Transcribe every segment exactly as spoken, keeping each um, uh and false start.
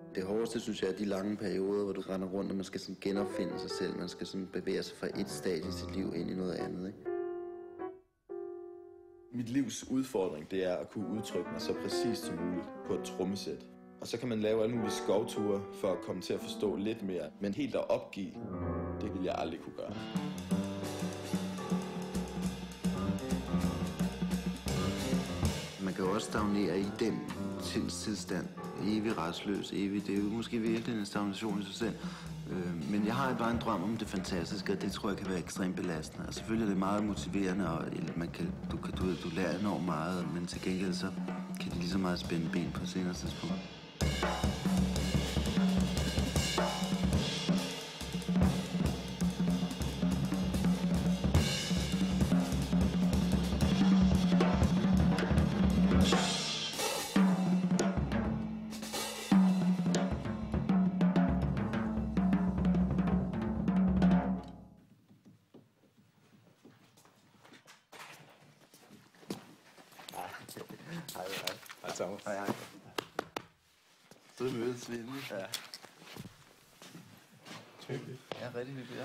Det hårdeste, synes jeg, er de lange perioder, hvor du render rundt, og man skal sådan genopfinde sig selv. Man skal sådan bevæge sig fra et stadie i sit liv ind i noget andet, ikke? Mit livs udfordring, det er at kunne udtrykke mig så præcist som muligt på et trommesæt. Og så kan man lave alle mulige skovture for at komme til at forstå lidt mere. Men helt at opgive, det vil jeg aldrig kunne gøre. Man kan jo også stagnere i den tilstand. Evig restløs, evig. Det er jo måske virkelig en stagnation i sig selv. Øh, men jeg har bare en drøm om det fantastiske, og det tror jeg kan være ekstremt belastende. Og selvfølgelig er det meget motiverende, og man kan, du, kan, du, du lærer enormt meget, men til gengæld så kan de lige så meget spænde ben på senere tidspunkt. Hej, hej. Hej, Thomas. Hej, hej. Stod mødet, Svende. Ja. Hyggeligt. Ja, rigtig hyggeligt, ja.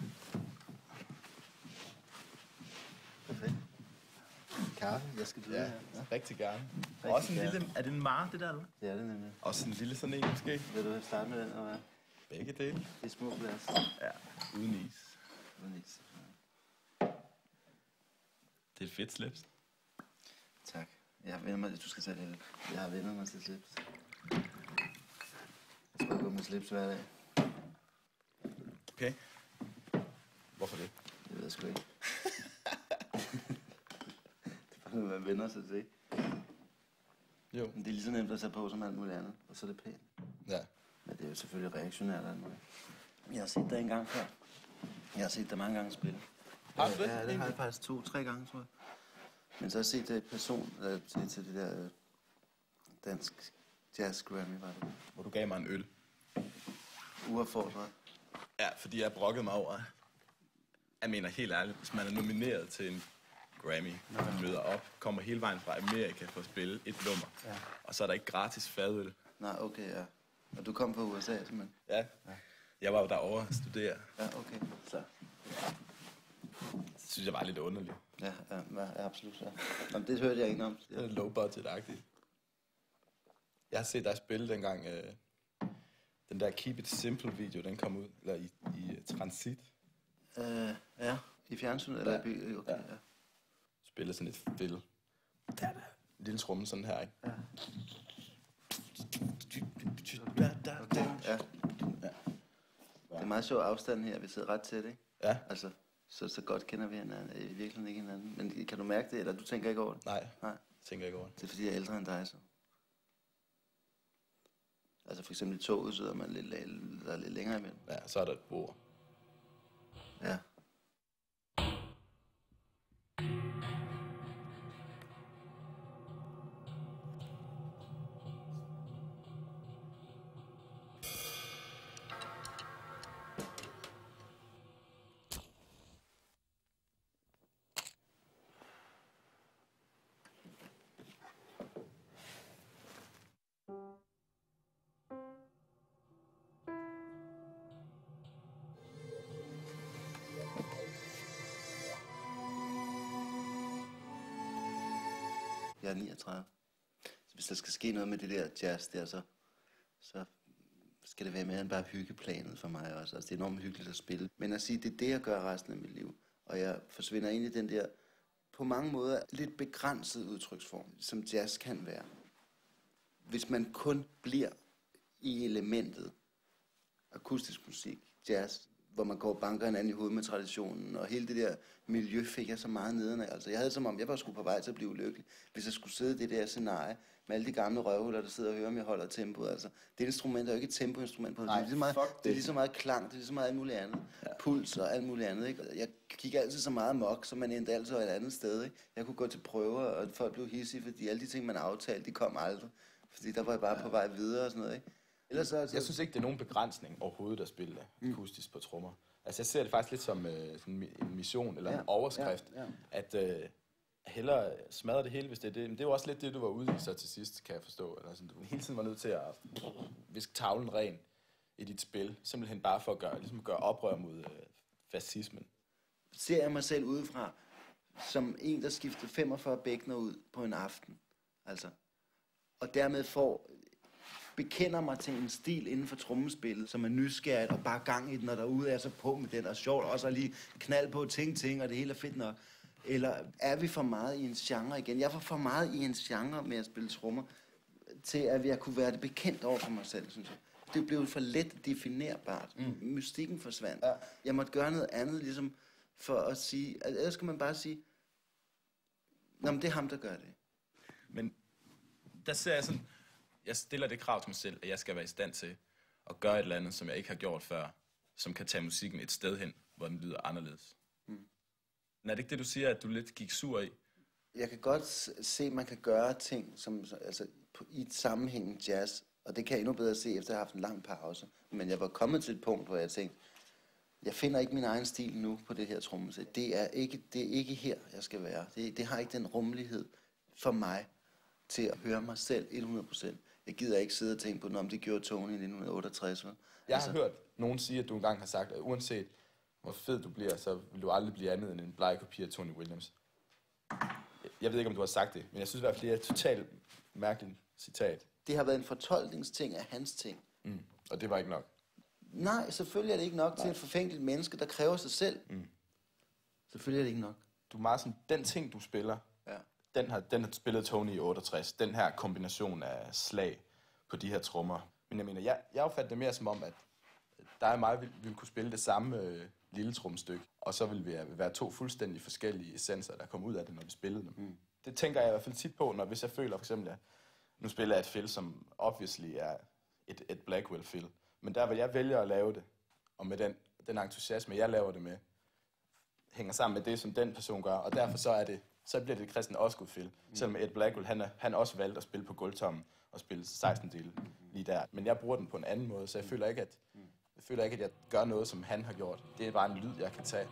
Perfekt. Kaffe, jeg skal byde Ja, her. ja, rigtig gerne. Rigtig Også en gerne. lille... Er det en mar, det der, eller? Det er det nemlig. Også en lille sådan en, måske? Vil du starte med den, og hvad? Begge dele. Det er små glas. Ja, uden is. Uden is. Det er et fedt slips. Tak. Jeg har vendt mig, du skal tage det. Jeg har vendt mig til slips. Jeg skal gå med slips hver dag. Okay. Hvorfor det? Det ved jeg sgu ikke. Det er bare noget, man vender sig til. Jo. Men det er lige så nemt at tage på som alt muligt andet, og så er det pænt. Ja. Men det er jo selvfølgelig reaktionært af noget. Jeg har set dig en gang før. Jeg har set dig mange gange spille. Har du det? Ja, det har jeg faktisk to, tre gange, tror jeg. Men så har jeg set det person øh, til, til det der øh, dansk jazz Grammy, var det. Hvor du gav mig en øl. Uaffordret. Ja, fordi jeg brokkede mig over... Jeg mener helt ærligt, hvis man er nomineret til en Grammy, og man møder op, kommer hele vejen fra Amerika for at spille et nummer, Ja. og så er der ikke gratis fadøl. Nej, okay, ja. Og du kom fra U S A, simpelthen? Ja. ja. Jeg var jo derovre og studere. Ja, okay. Så. Det synes jeg var lidt underligt. Ja, ja, ja absolut, ja. Jamen, det hørte jeg ikke om. Det er low budget-agtigt. Jeg har set dig spille dengang, øh, den der Keep It Simple video, den kom ud, eller i, i uh, transit. Øh, ja. I fjernsynet, eller Ja. i by? Okay, ja. Ja. Spiller sådan et fiddle. En lille tromme sådan her, ikke? Ja. Okay. Ja. Det er meget sjov afstand her, vi sidder ret tæt, ikke? Ja. Altså, så, så godt kender vi hinanden, i virkeligheden ikke hinanden. Men kan du mærke det, eller du tænker ikke over det? Nej, Nej. jeg tænker ikke over det. Det er fordi, jeg er ældre end dig, så. Altså for eksempel i toget sidder man lidt, der er lidt længere imellem. Ja, så er der et bord. Ja. Jeg er niogtredive. Så hvis der skal ske noget med det der jazz der, så, så skal det være mere end bare hyggeplanet for mig også. Altså, det er enormt hyggeligt at spille. Men at sige, det er det, jeg gør resten af mit liv. Og jeg forsvinder ind i den der, på mange måder, lidt begrænset udtryksform, som jazz kan være. Hvis man kun bliver i elementet akustisk musik, jazz, hvor man går og banker hinanden i hovedet med traditionen, og hele det der miljø fik jeg så meget nedenad. Altså, jeg havde som om, jeg var sgu på vej til at blive ulykkelig, hvis jeg skulle sidde i det der scenarie med alle de gamle røvhuller, der sidder og hører, om jeg holder tempoet. Altså, det instrument er jo ikke et tempoinstrument på det. Nej, det er lige så meget, fuck det. det er lige så meget klang, det er lige så meget alt muligt andet. Ja. Puls og alt muligt andet, ikke? Jeg gik altid så meget mok, så man endte altid et andet sted, ikke? Jeg kunne gå til prøver, og folk blev hissige, fordi alle de ting, man aftalte, de kom aldrig. Fordi der var jeg bare ja. på vej videre og sådan noget, ikke? Ellers så, altså... Jeg synes ikke, det er nogen begrænsning overhovedet at spille akustisk på trommer. Altså, jeg ser det faktisk lidt som øh, sådan en mission eller ja, en overskrift, ja, ja. at øh, hellere smadre det hele, hvis det er det. Men det er jo også lidt det, du var ude i så til sidst, kan jeg forstå. Eller sådan, du hele tiden var nødt til at viske tavlen ren i dit spil, simpelthen bare for at gøre, ligesom gøre oprør mod øh, fascismen. Ser jeg mig selv udefra som en, der skifter femogfyrre bækkener ud på en aften, altså, og dermed får, bekender mig til en stil inden for trommespillet, som er nysgerrigt og bare gang i den, og derude er så på med den, og sjovt også at lige knald på ting, ting, og det hele er fedt nok. Eller er vi for meget i en genre igen? Jeg var for meget i en genre med at spille trommer, til at jeg kunne være det bekendt over for mig selv, synes jeg. Det blev for let definerbart. Mm. Mystikken forsvandt. Ja. Jeg måtte gøre noget andet, ligesom for at sige, altså, ellers skal man bare sige, nå, men det er ham, der gør det. Men der ser jeg sådan, jeg stiller det krav til mig selv, at jeg skal være i stand til at gøre et eller andet, som jeg ikke har gjort før, som kan tage musikken et sted hen, hvor den lyder anderledes. Mm. Men er det ikke det, du siger, at du lidt gik sur i? Jeg kan godt se, at man kan gøre ting som, altså, i et sammenhæng jazz, og det kan jeg endnu bedre se, efter at jeg har haft en lang pause. Men jeg var kommet til et punkt, hvor jeg tænkte, jeg finder ikke min egen stil nu på det her trommesæt. Det er ikke, det er ikke her, jeg skal være. Det, det har ikke den rummelighed for mig til at høre mig selv hundrede procent. Jeg gider ikke sidde og tænke på, om det gjorde Tony i nitten otteogtres. Jeg altså, har hørt nogen sige, at du engang har sagt, at uanset hvor fed du bliver, så vil du aldrig blive andet end en bleg kopi af Tony Williams. Jeg ved ikke, om du har sagt det, men jeg synes i hvert fald, det er et totalt mærkeligt citat. Det har været en fortolkningsting af hans ting. Mm. Og det var ikke nok? Nej, selvfølgelig er det ikke nok Nej. til et forfængeligt menneske, der kræver sig selv. Mm. Selvfølgelig er det ikke nok. Du er meget sådan, den ting, du spiller, ja. den, har, den har spillet Tony i otteogtres. Den her kombination af slag på de her trommer. Men jeg mener, jeg, jeg opfatter det mere som om, at der og mig ville, ville kunne spille det samme øh, lille trommestykke, og så ville vi være to fuldstændig forskellige essenser, der kom ud af det, når vi spillede dem. Mm. Det tænker jeg i hvert fald tit på, når hvis jeg føler for eksempel, at nu spiller jeg et fill, som obviously er et, et Blackwell-fill. Men der, hvor jeg vælger at lave det, og med den, den entusiasme, jeg laver det med, hænger sammen med det, som den person gør, og derfor så er det, så bliver det Kresten Osgood-fill. Mm. Selvom Ed Blackwell, han, er, han også valgt at spille på gulvtommen og spille seksten dele lige der. Men jeg bruger den på en anden måde, så jeg føler ikke, at jeg føler ikke, at jeg gør noget, som han har gjort. Det er bare en lyd, jeg kan tage.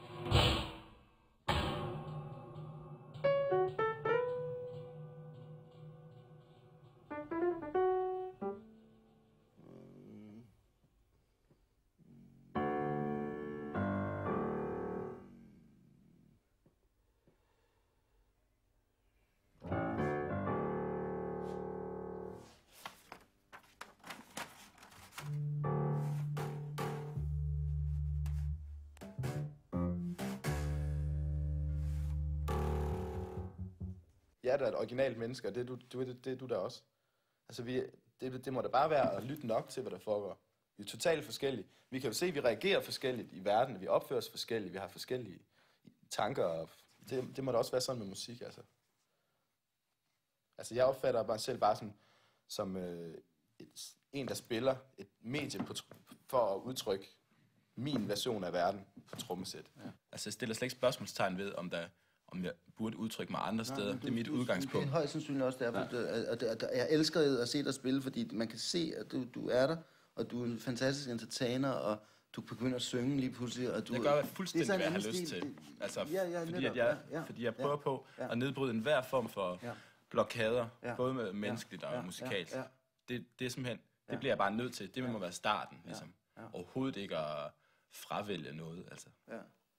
Jeg er da et originalt menneske, og det er du, du, det, det er du da også. Altså, vi, det, det må da bare være at lytte nok til, hvad der foregår. Vi er totalt forskellige. Vi kan jo se, at vi reagerer forskelligt i verden, vi opfører os forskelligt, vi har forskellige tanker, og det, det må da også være sådan med musik, altså. Altså, jeg opfatter mig selv bare som, som øh, et, en, der spiller et medie på, for at udtrykke min version af verden på trommesæt. Ja. Altså, jeg stiller slet ikke spørgsmålstegn ved, om der om jeg burde udtrykke mig andre steder. Nej, du, det er mit du, udgangspunkt. Det er højst sandsynligt også derfor. Ja. At, at, at jeg elsker at se dig spille, fordi man kan se, at du, du er der, og du er en fantastisk entertainer, og du begynder at synge lige pludselig. Og du, jeg gør fuldstændig, hvad jeg har lyst til. Altså, ja, ja, fordi, at jeg, ja, ja, fordi jeg prøver ja, på ja. at nedbryde enhver form for ja. blokader, ja. både med menneskeligt ja. og ja. musikalsk. Ja. Ja. Det, det er simpelthen, det ja. bliver jeg bare nødt til. Det ja. må være starten, ligesom. Ja. Ja. Overhovedet ikke at fravælge noget, altså. Ja.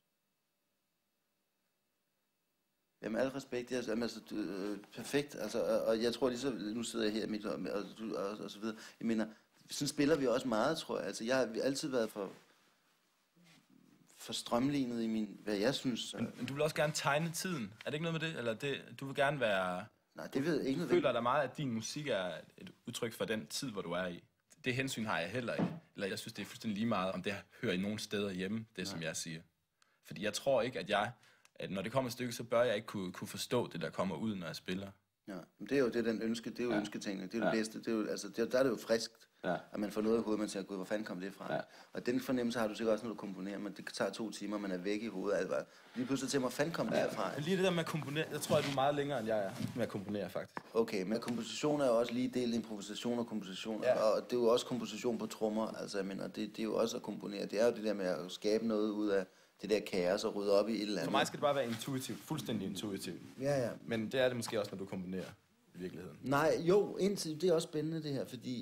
Jamen, al respekt, jeg, altså, du, øh, perfekt, altså, og, og jeg tror lige så, nu sidder jeg her midt, og, og, og, og så videre, jeg mener, sådan spiller vi også meget, tror jeg, altså, jeg har altid været for, for strømlignet i min, hvad jeg synes. Men, men du vil også gerne tegne tiden, er det ikke noget med det, eller det, du vil gerne være, nej, det ved jeg ikke. Du føler dig meget, at din musik er et udtryk for den tid, hvor du er i. Det hensyn har jeg heller ikke, eller jeg synes, det er fuldstændig lige meget, om det hører i nogen steder hjemme, det nej. som jeg siger. Fordi jeg tror ikke, at jeg at når det kommer et stykke, så bør jeg ikke kunne, kunne forstå det, der kommer ud, når jeg spiller. Ja, men det er jo det, den ønske, det er jo ja. ønsketingene, det er jo ja. det bedste, det er jo, altså, det, der er det jo friskt, ja. at man får noget i hovedet, man siger, gud, hvor fanden kom det fra? Ja. Og den fornemmelse har du sikkert også, når du komponerer, men det tager to timer, man er væk i hovedet, altså, lige pludselig til, hvor fanden kom ja. det herfra? Lige det der med at komponere, jeg tror, at du er meget længere, end jeg er med at komponere, faktisk. Okay, men komposition er jo også lige delt improvisation og komposition, ja. og det er jo også komposition på trommer, altså, jeg mener, det, det er jo også at komponere, det er jo det der med at skabe noget ud af det der kaos og rydde op i et eller andet. For mig skal det bare være intuitivt, fuldstændig intuitivt. Ja, ja. Men det er det måske også, når du komponerer i virkeligheden. Nej, jo, indtil, det er også spændende det her, fordi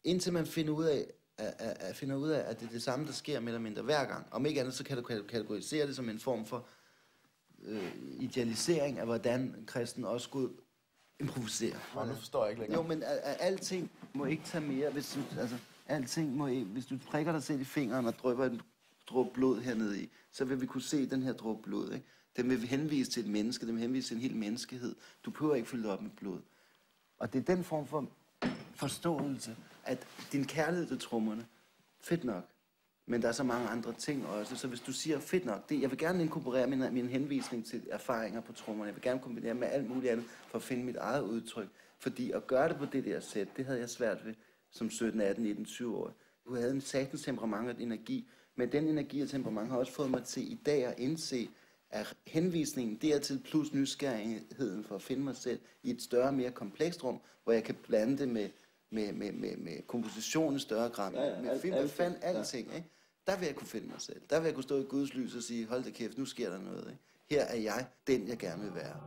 Indtil man finder ud af, at, at, at, finder ud af, at det er det samme, der sker mere eller mindre hver gang. Om ikke andet, så kan du kategorisere det som en form for øh, idealisering af, hvordan Kresten Osgood improviserer. Og nu forstår jeg ikke længere. Jo, men at, at alting må ikke tage mere, hvis du, altså, alting må ikke, hvis du prikker dig selv i fingeren og drypper en dråbe blod hernede i, så vil vi kunne se den her dråbe blod, ikke? Den vil henvise til et menneske, den vil henvise til en hel menneskehed. Du behøver ikke fylde op med blod. Og det er den form for forståelse, at din kærlighed til trommerne, fedt nok, men der er så mange andre ting også. Så hvis du siger, fedt nok, det, jeg vil gerne inkorporere min, min henvisning til erfaringer på trommerne, jeg vil gerne kombinere med alt muligt andet, for at finde mit eget udtryk. Fordi at gøre det på det der sæt, det havde jeg svært ved som sytten, atten, nitten, tyve år. Du havde en satans temperament og energi, men den energi og temperament har også fået mig til i dag at indse, at henvisningen dertil plus nysgerrigheden for at finde mig selv i et større, mere komplekst rum, hvor jeg kan blande det med, med, med, med, med komposition i større grad, ja, ja, med alt, film, alt, fandt ja. alting, ikke? Der vil jeg kunne finde mig selv. Der vil jeg kunne stå i Guds lys og sige, hold da kæft, nu sker der noget, ikke? Her er jeg, den jeg gerne vil være.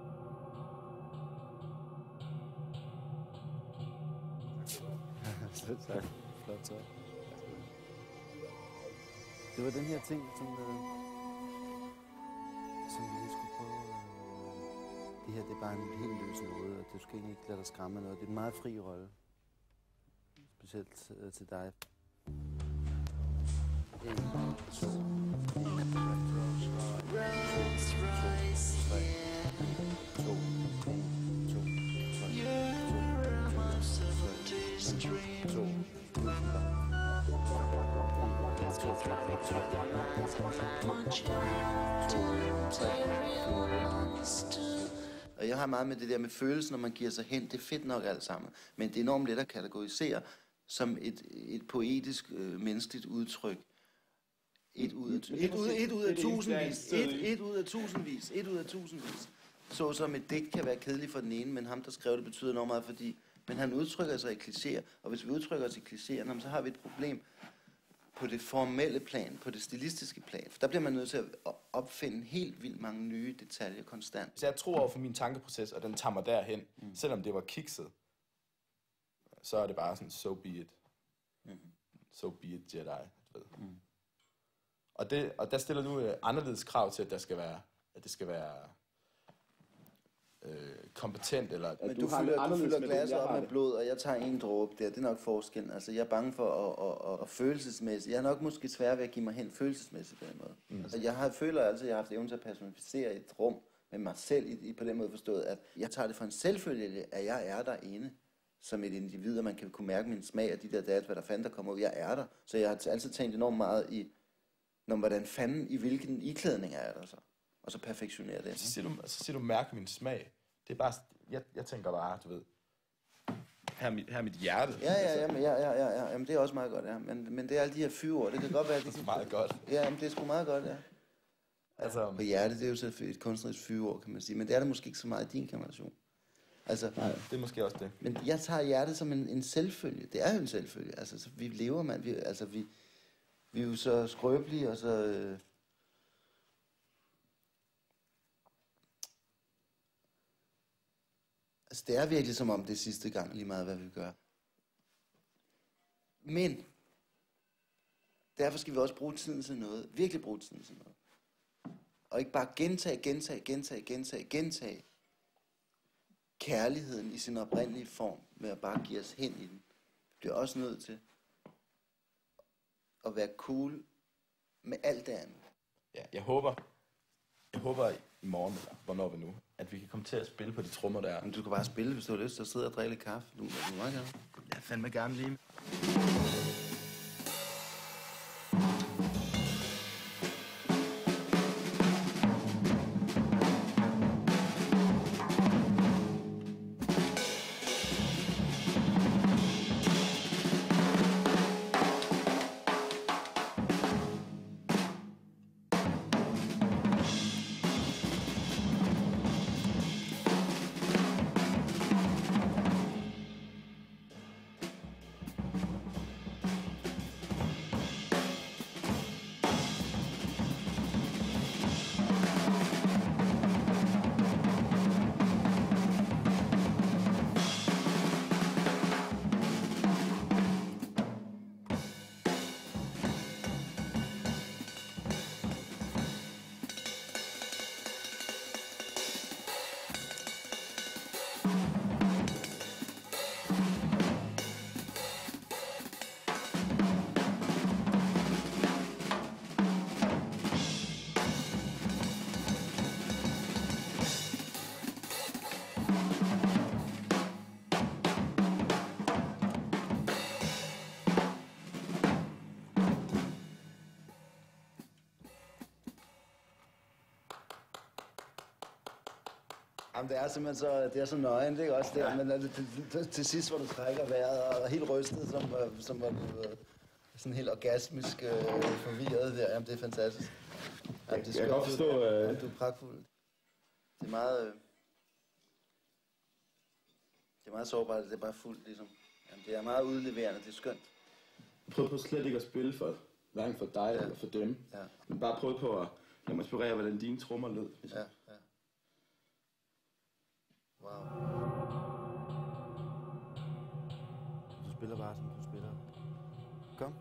Tak. Flot tak. Det var den her ting, som, øh, som vi lige skulle prøve. Øh, det her, det er bare en helt løs noget, og du skal egentlig ikke lade dig skræmme noget. Det er en meget fri rolle. Specielt øh, til dig. En, to, en, Og jeg har meget med det der med følelsen, når man giver sig hen. Det er fedt nok alt sammen. Men det er enormt let at kategorisere som et, et poetisk, øh, menneskeligt udtryk. Et ud af, et ud, et ud af tusindvis. Et, et ud af tusindvis. Et ud af tusindvis. Så som et digt kan være kedeligt for den ene, men ham, der skrev det, betyder enormt meget, fordi men han udtrykker sig i klichéer. Og hvis vi udtrykker os i klichéer, så har vi et problem på det formelle plan, på det stilistiske plan. For der bliver man nødt til at opfinde helt vildt mange nye detaljer konstant. Så jeg tror over for min tankeproces, og den tager mig derhen, mm. selvom det var kikset, så er det bare sådan, so be it. Mm. So be it, Jedi. Ved. Mm. Og, det, og der stiller nu øh, anderledes krav til, at, der skal være, at det skal være øh, kompetent, eller at Men du, du, har fylder, du fylder glasset op med det. blod, og jeg tager en dråbe der. Det er nok forskellen. Altså, jeg er bange for at, at, at, at følelsesmæssigt. Jeg er nok måske svær ved at give mig hen følelsesmæssigt på den måde. Mm. Altså, jeg har, føler altid, at jeg har haft evnen til at personificere et rum med mig selv, i, i, på den måde forstået, at jeg tager det for en selvfølge, at jeg er derinde som et individ, og man kan kunne mærke min smag af de der data, hvad der fanden der kommer ud. Jeg er der. Så jeg har altid tænkt enormt meget i, når, hvordan fanden, i hvilken iklædning er jeg der så? Og så perfektionere det. Så siger du, så siger du mærke min smag. Det er bare, jeg, jeg tænker bare, du ved, her er mit, her er mit hjerte. Ja, ja, ja, men, ja, ja, ja, ja. Jamen, det er også meget godt, ja. Men, men det er alle de her fyre ord. Det kan godt være, at det er meget godt. Ja, men det er sgu meget godt, ja. Altså, og hjertet, det er jo så et kunstnerisk fyreord, kan man sige. Men det er der måske ikke så meget i din generation. Altså, nej, det er måske også det. Men jeg tager hjertet som en, en selvfølge. Det er jo en selvfølge. Altså, så vi lever, man. Vi, altså, vi, vi er jo så skrøbelige, og så... Øh, altså, det er virkelig som om det er sidste gang, lige meget hvad vi gør. Men derfor skal vi også bruge tiden til noget. Virkelig bruge tiden til noget. Og ikke bare gentage, gentage, gentage, gentage, gentage kærligheden i sin oprindelige form, med at bare give os hen i den. Vi bliver også nødt til at være cool med alt det andet. Ja, jeg håber, jeg håber i morgen, eller hvornår vi nu, at vi kan komme til at spille på de trommer der. Men du kan bare spille, hvis du har lyst til at sidde og drikke lidt kaffe. Du må meget gerne. Jeg fandme gerne lige. Jamen, det er simpelthen så, det er så nøgent, ikke også der, ja. Men det, til, til, til sidst, hvor du trækker vejret, og helt rystet, som, som var du sådan helt orgasmisk øh, forvirret der. Jamen, det er fantastisk. Jamen, det er jeg kan godt forstå... Du, øh... jamen, du er pragtfuld. Det er meget... Øh... Det er meget sårbart, det er bare fuldt, ligesom. Jamen, det er meget udleverende, det er skønt. Prøv på slet ikke at spille for, hverken for dig ja. Eller for dem. Ja. Men bare prøv på at lade mig inspirere, hvordan dine trommer lød. Ligesom. Ja, ja. Wow. Du spiller bare, som du spiller. Kom.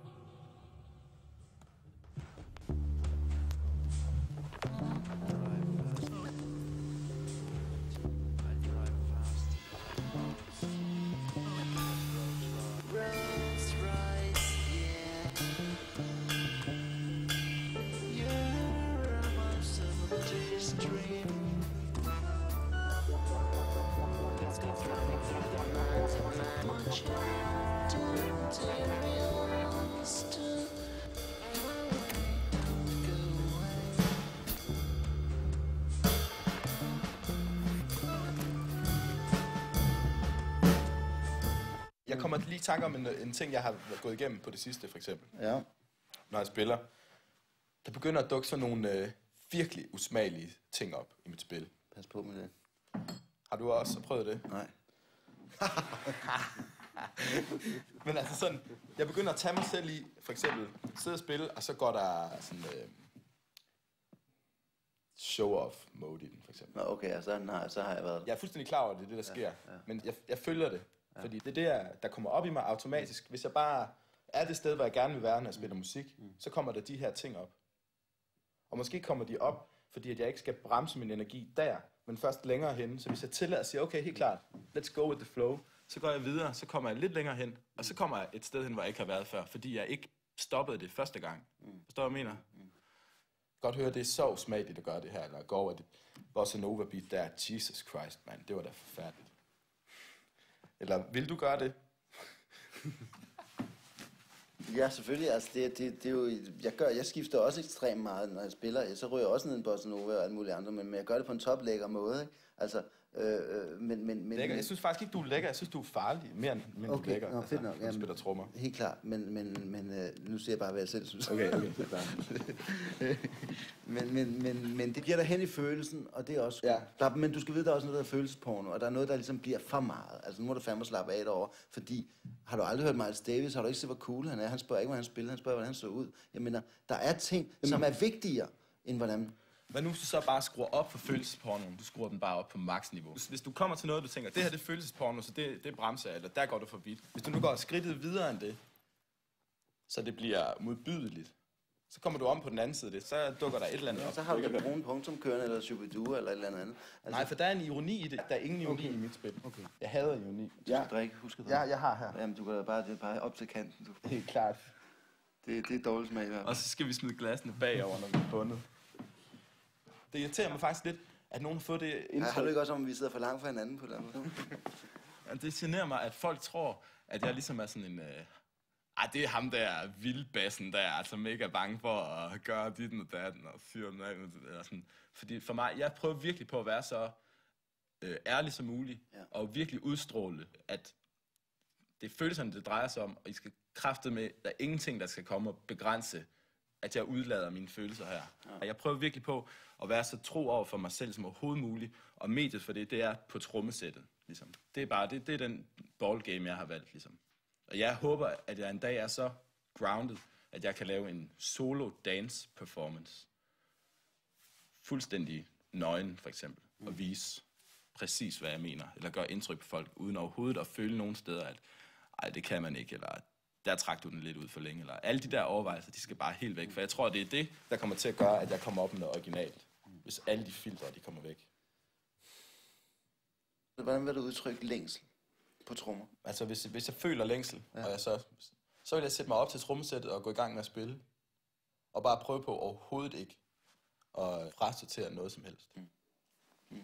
Jeg kommer lige i tanke om en, en ting, jeg har gået igennem på det sidste, for eksempel. Ja. Når jeg spiller. Der begynder at dukke sådan nogle øh, virkelig usmagelige ting op i mit spil. Pas på med det. Har du også prøvet det? Nej. Men altså sådan, jeg begynder at tage mig selv i, for eksempel, sidde og spille, og så går der sådan øh, show-off mode i den, for eksempel. Nå, okay, så har, så har jeg været... Jeg er fuldstændig klar over, det er det, der sker. Ja, ja. Men jeg, jeg følger det, ja. Fordi det er det, der, der kommer op i mig automatisk. Hvis jeg bare er det sted, hvor jeg gerne vil være, når jeg spiller musik, mm. så kommer der de her ting op. Og måske kommer de op, fordi at jeg ikke skal bremse min energi der, men først længere hen. Så hvis jeg tillader at sige, okay, helt klart, let's go with the flow, så går jeg videre, så kommer jeg lidt længere hen, og så kommer jeg et sted hen, hvor jeg ikke har været før, fordi jeg ikke stoppede det første gang. Mm. Forstår du, hvad jeg mener? Mm. Godt høre, det er så usmageligt at gøre det her, eller gå over det bossa nova beat der, Jesus Christ, man, det var da forfærdeligt. Eller vil du gøre det? Ja, selvfølgelig. Altså, det, det, det er jo, jeg, gør, jeg skifter også ekstremt meget, når jeg spiller. Så ryger jeg også ned en bossa nova og alt muligt andet, men, men jeg gør det på en toplækker måde, ikke? Altså, øh, men, men, men, lækker. Jeg synes faktisk ikke, du er lækker. Jeg synes, du er farlig. Mere end okay, du er lækker. Nå, fedt nok. Altså, du spiller trommer. Helt klart. Men, men, men øh, nu siger jeg bare, hvad jeg selv synes. Okay, okay. Det er men, men, men, men det bliver der hen i følelsen, og det er også... Ja. Der, men du skal vide, der er også noget, der er følelsesporno, og der er noget, der ligesom bliver for meget. Altså, nu må du fandme slappe af derovre, fordi... Har du aldrig hørt Miles Davis? Har du ikke set, hvor cool han er? Han spørger ikke, hvordan han spiller. Han spørger, hvordan han så ud. Jeg mener, der er ting, Jamen. som er vigtigere, end hvordan... Men nu hvis du så bare skruer op for følelsespornoen, du skruer den bare op på maksniveau. Hvis du kommer til noget, du tænker, det her det er følelsesporno, så det, det bremser jeg, eller der går du for vidt. Hvis du nu går skridtet videre end det, så det bliver modbydeligt, så kommer du om på den anden side af det, så dukker der et eller andet ja, op. Så har du det brune punktumkørende, eller Shubidua, eller et eller andet. Altså... Nej, for der er en ironi i det. Der er ingen ironi okay. i mit spil. Okay. Jeg hader ironi. Du skal ja. drikke, husk det. Ja, jeg har her. Jamen, du kan bare, det bare op til kanten. Du. Helt klart. Det, det er dårligt smag i hvert fald. Og så skal vi smide glasene bagover, når vi er bundet. Det irriterer mig faktisk lidt, at nogen har fået det indtryk. Ja, har du ikke også om, at vi sidder for langt fra hinanden på den måde? Det generer mig, at folk tror, at jeg ligesom er sådan en... Øh... Ej, det er ham der vildbassen der, altså mega bange for at gøre dit og datten og fyre den af. Eller sådan. Fordi for mig, jeg prøver virkelig på at være så øh, ærlig som muligt, ja. Og virkelig udstråle, at det er følelserne, det drejer sig om, og I skal kræfte med, der er ingenting, der skal komme og begrænse, at jeg udlader mine følelser her. Ja. Jeg prøver virkelig på at være så tro over for mig selv som overhovedet muligt, og mediet for det, det er på trommesættet. Ligesom. Det er bare, det, det er den ballgame, jeg har valgt, ligesom. Og jeg håber, at jeg en dag er så grounded, at jeg kan lave en solo dance performance. Fuldstændig nøgen, for eksempel. Mm. Og vise præcis, hvad jeg mener. Eller gøre indtryk på folk, uden overhovedet at føle nogen steder, at ej, det kan man ikke, eller der trak du den lidt ud for længe. Eller alle de der overvejelser, de skal bare helt væk. For jeg tror, det er det, der kommer til at gøre, at jeg kommer op med noget originalt. Hvis alle de filtre, de kommer væk. Hvordan vil du udtrykke længsel på trommer? Altså, hvis, hvis jeg føler længsel, ja. Og jeg så, så vil jeg sætte mig op til trommesættet og gå i gang med at spille. Og bare prøve på overhovedet ikke at frasortere noget som helst. Mm. Mm.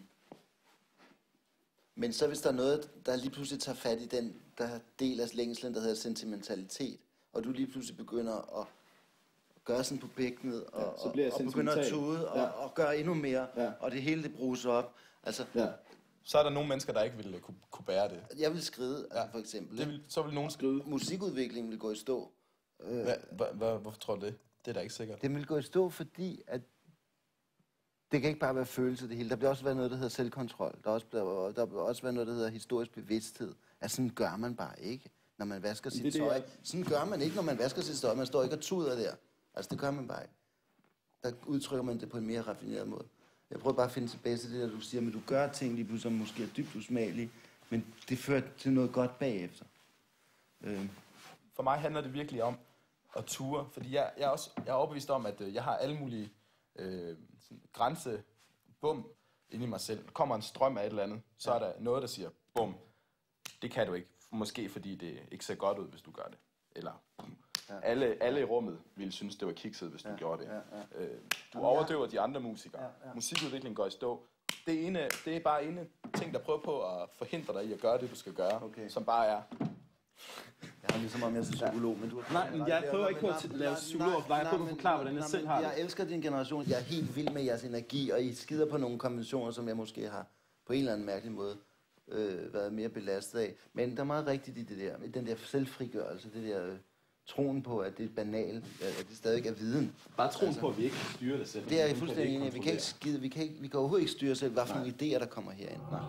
Men så hvis der er noget, der lige pludselig tager fat i den der del af længslen, der hedder sentimentalitet, og du lige pludselig begynder at gøre sådan på bækkenet, og, ja, og, og begynder at tude, og, ja. og gøre endnu mere, ja. Og det hele det bruges op. Altså, ja. så er der nogle mennesker, der ikke ville kunne, kunne bære det. Jeg vil skride, ja. altså for eksempel. Det vil, så vil nogen skride. Musikudviklingen vil gå i stå. Hva, hva, hva, hvorfor tror du det? Det er da ikke sikkert. Det vil gå i stå, fordi at det kan ikke bare være følelse det hele. Der bliver også været noget, der hedder selvkontrol. Der, også, der, der vil også være noget, der hedder historisk bevidsthed. Altså sådan gør man bare ikke, når man vasker sit tøj. Jeg... Sådan gør man ikke, når man vasker sit tøj. Man står ikke og tuder der. Altså det gør man bare ikke. Der udtrykker man det på en mere raffineret måde. Jeg prøver bare at finde tilbage til det, der du siger, men du gør ting lige pludselig, som måske er dybt usmagelige, men det fører til noget godt bagefter. Øh. For mig handler det virkelig om at ture, fordi jeg, jeg, er, også, jeg er overbevist om, at jeg har alle mulige øh, grænsebum inde i mig selv. Der kommer en strøm af et eller andet, så er der noget, der siger, bum, det kan du ikke. Måske fordi det ikke ser godt ud, hvis du gør det. Eller ja. alle, alle i rummet ville synes, det var kikset, hvis du ja. gjorde det. Ja, ja. Øh, du overdøver de andre musikere. Ja, ja. Musikudviklingen går i stå. Det, ene, det er bare en ting, der prøver på at forhindre dig i at gøre det, du skal gøre, okay. som bare er... Jeg har ligesom om jeg er psykolog, men du har... Nej, men jeg prøver ikke på at lave psykolog for dig. Jeg prøver at forklare, hvordan jeg selv har det. Jeg elsker din generation. Jeg er helt vild med jeres energi, og I skider på nogle konventioner, som jeg måske har på en eller anden mærkelig måde øh, været mere belastet af. Men der er meget rigtigt i det der, den der selvfrigørelse, det der øh, troen på, at det er banalt, at det stadig er viden. Bare troen altså, på, at vi ikke kan styre det selv. Det er jeg fuldstændig enig. Vi kan ikke skide, vi kan, ikke, vi kan overhovedet ikke styre selv, hvad for nogle idéer, der kommer herind. Nej.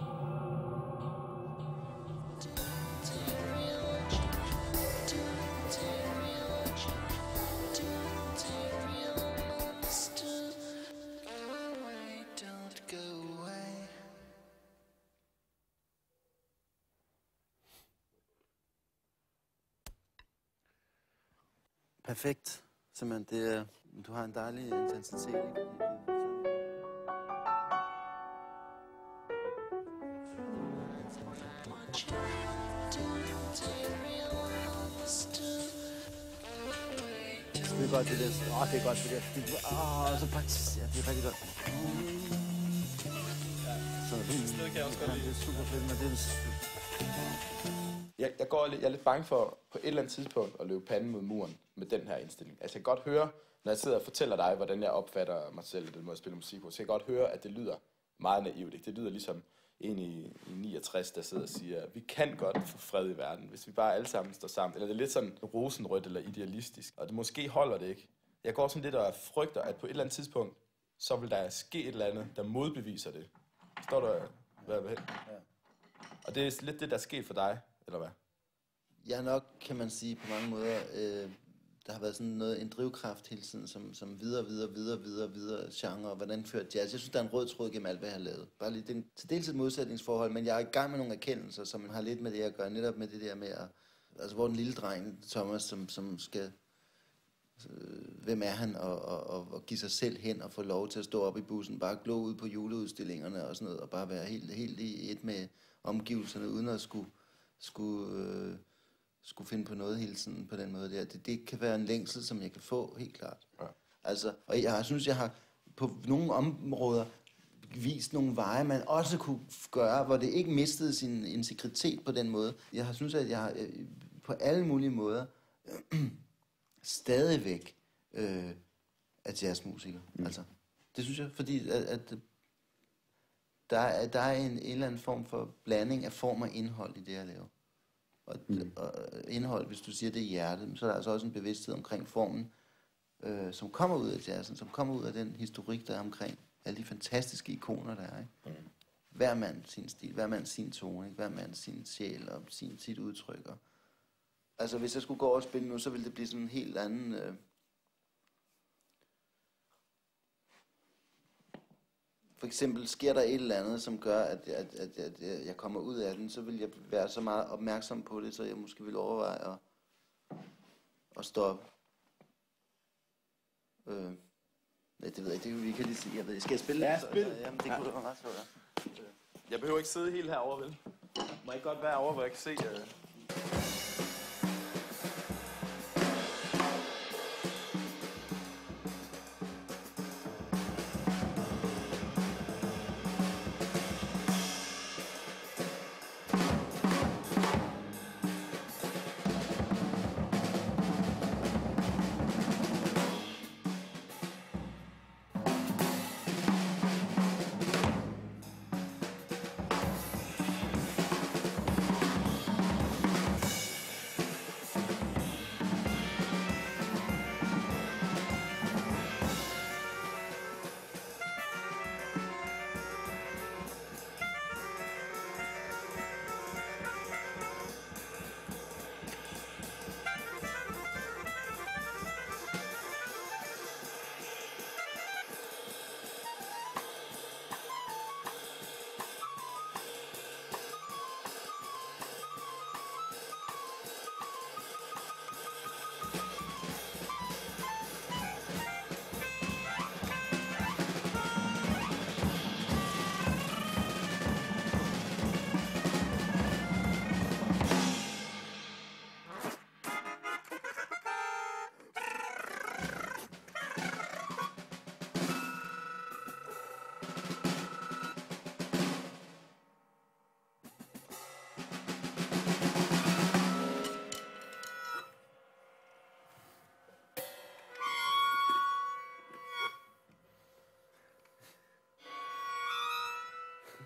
Perfekt. Simpelthen, det er, du har en dejlig intensitet. Ikke? Det er godt, det der. Åh, oh, det er godt, det der. Åh, oh, så faktisk. Ja, det er rigtig godt. Så det, kan jeg også godt lide. Det er super fedt, men det er... Jeg, jeg, går, jeg er lidt bange for på et eller andet tidspunkt at løbe panden mod muren med den her indstilling. Altså jeg kan godt høre, når jeg sidder og fortæller dig, hvordan jeg opfatter mig selv, den måde jeg spiller musik på, så jeg kan godt høre, at det lyder meget naivt. Ikke? Det lyder ligesom en i, i niogtres, der sidder og siger, vi kan godt få fred i verden, hvis vi bare alle sammen står sammen. Eller det er lidt sådan rosenrødt eller idealistisk, og det måske holder det ikke. Jeg går sådan lidt og frygter, at på et eller andet tidspunkt, så vil der ske et eller andet, der modbeviser det. Står der, hvad hvad? Ja. Og det er lidt det, der er sket for dig. Eller hvad? Ja, nok kan man sige på mange måder, øh, der har været sådan noget, en drivkraft hele tiden, som, som videre, videre, videre, videre, videre genre, og hvordan fører jazz. Jeg synes, der er en rød tråd gennem alt, hvad jeg har lavet. Bare lige, det er til dels et modsætningsforhold, men jeg er i gang med nogle erkendelser, som har lidt med det at gøre, netop med det der med at, altså hvor den lille dreng, Thomas, som, som skal, øh, hvem er han, og, og, og, og give sig selv hen og få lov til at stå op i bussen, bare glå ud på juleudstillingerne og sådan noget, og bare være helt, helt i et med omgivelserne, uden at skulle skulle, øh, skulle finde på noget hele tiden på den måde der. Det, det kan være en længsel, som jeg kan få, helt klart. Ja. Altså, og jeg synes, jeg har på nogle områder vist nogle veje, man også kunne gøre, hvor det ikke mistede sin integritet på den måde. Jeg har synes, at jeg har, øh, på alle mulige måder øh, stadigvæk øh, er jazzmusiker. Mm. Altså, det synes jeg, fordi at, at Der er, der er en, en eller anden form for blanding af form og indhold i det, jeg laver. Og, mm. og indhold, hvis du siger det i hjertet, så er der altså også en bevidsthed omkring formen, øh, som kommer ud af jazzen, som kommer ud af den historik, der er omkring alle de fantastiske ikoner, der er. Ikke? Mm. Hver mand sin stil, hver mand sin tone, ikke? Hver mand sin sjæl og sin, sit udtryk. Og, altså, hvis jeg skulle gå over og spille nu, så ville det blive sådan en helt anden... Øh, For eksempel sker der et eller andet, som gør, at, at, at, at jeg kommer ud af den, så vil jeg være så meget opmærksom på det, så jeg måske vil overveje at, at stoppe. Øh, nej, det ved jeg ikke, det vi kan lige sige. Jeg ved, skal jeg spille? Ja, spil. Jamen, det kunne da være ret sjovt. Jeg behøver ikke sidde helt herovre, vel? Må jeg godt være over, hvor jeg kan se... Uh...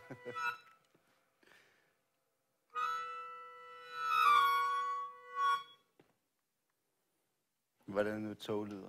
Hvordan nu tog lyder.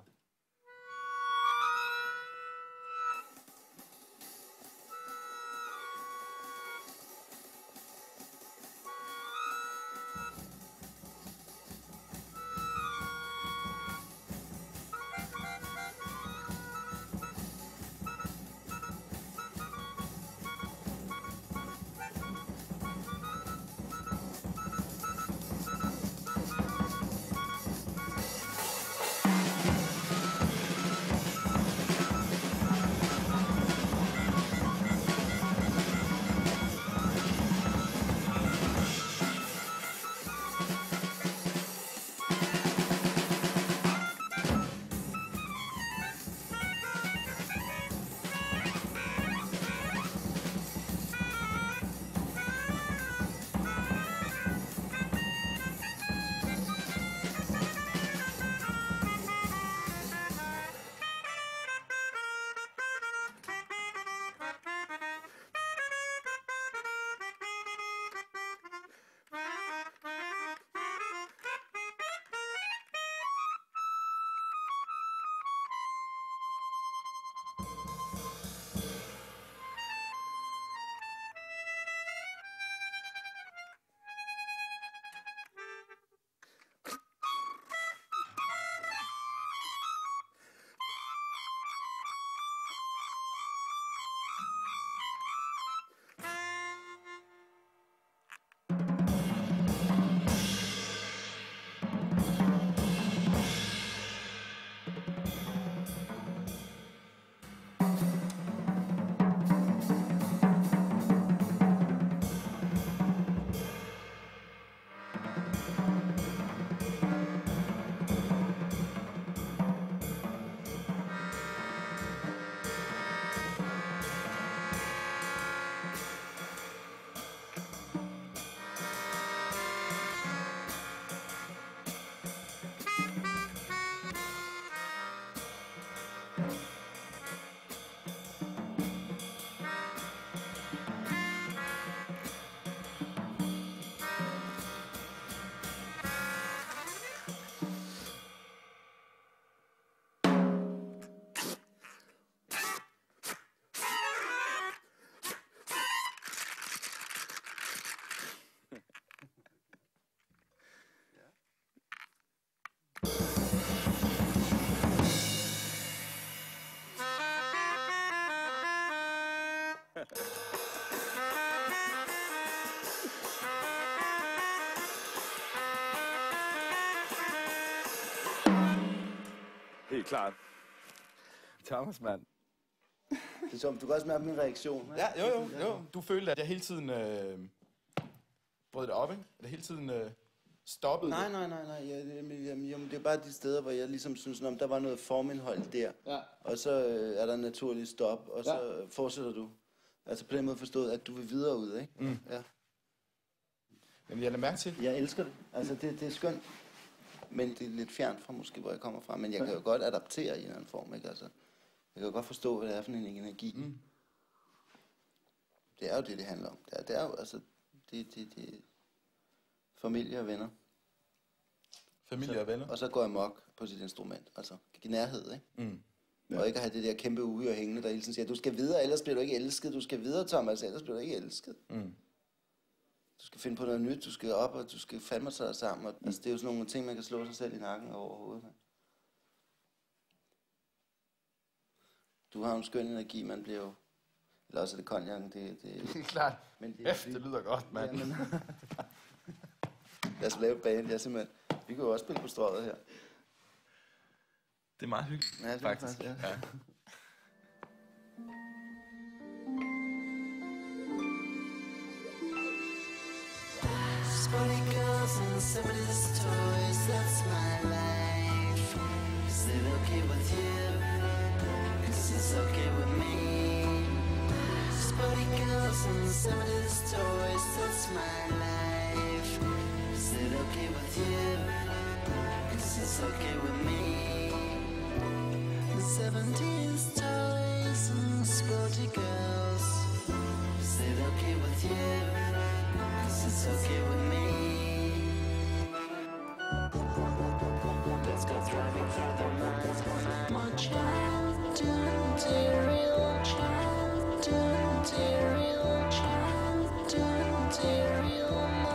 Helt klart. Thomas, mand. Det er som, du kan også mærke min reaktion. Ja, jo, jo, jo. Du følte, at jeg hele tiden øh, brød det op, ikke? At jeg hele tiden øh, stoppede Nej, det. nej, nej, nej. Ja, det, jamen, jamen, det er bare de steder, hvor jeg ligesom synes, om der var noget formindhold der. Ja. Og så øh, er der naturligt stop, og så ja. fortsætter du. Altså på den måde forstået, at du vil videre ud, ikke? Mm. Ja. Men jeg lader mærke til. Jeg elsker det. Altså det, det er skønt. Men det er lidt fjernt fra måske, hvor jeg kommer fra. Men jeg kan jo godt adaptere i en eller anden form, ikke? Altså, jeg kan jo godt forstå, hvad det er for en energi. Mm. Det er jo det, det handler om. Det er, det er jo, altså, det, det, det familie og venner. Familie så, og venner? Og så går jeg mok på sit instrument. Altså, nærhed, ikke? Mm. Ja. Og ikke at have det der kæmpe uge og hængende, der hele tiden siger, du skal videre, ellers bliver du ikke elsket. Du skal videre, Thomas, ellers bliver du ikke elsket. Mm. Du skal finde på noget nyt, du skal op, og du skal fandme tage dig sammen. Og, mm. Altså, det er jo sådan nogle ting, man kan slå sig selv i nakken over hovedet. Du har en skøn energi, man bliver jo... Eller også er det konjakken, det... det Det er klart. Men det, F, det lyder godt, mand. Ja, men... Lad os lave band, jeg simpelthen... Vi kan jo også spille på strøget her. Det er meget hyggeligt, ja, det faktisk. faktisk ja. Ja. Sporty girls and somebody's toys, that's my life. Is it okay with you? Cause it's okay with me. Sporty girls and somebody's toys, that's my life. Is it okay with you? Cause it's okay with me. seventies toys and sporty girls. Is it okay? it's okay with me. Let's go driving through the night. My child, real child, real child, real